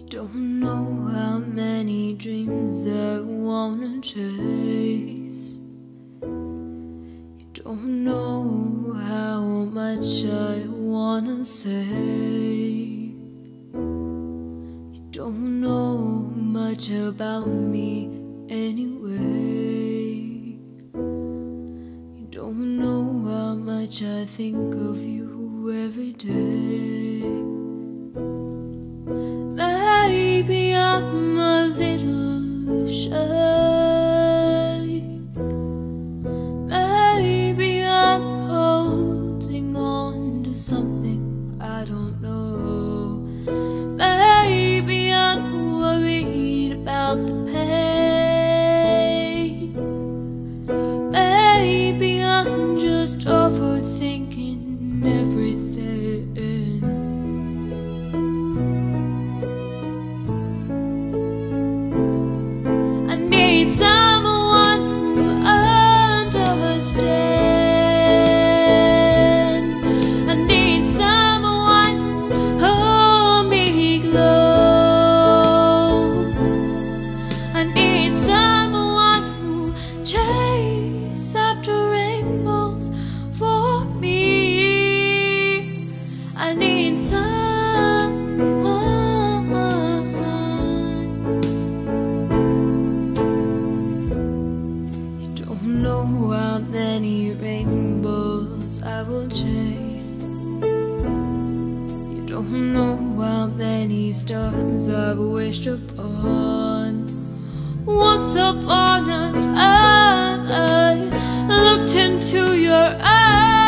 Don't know how many dreams I wanna chase. You don't know how much I wanna say. You don't know much about me anyway. You don't know how much I think of you every day. Maybe I'm a little shy. Maybe I'm holding on to something I don't know. Maybe I'm worried about the pain. Maybe I'm just overthinking everything. Someone who understands. I need someone who hold me close. I need someone who chase after rainbows for me. I need someone. Don't know how many rainbows I will chase. You don't know how many stars I've wished upon. Once upon a time I looked into your eyes.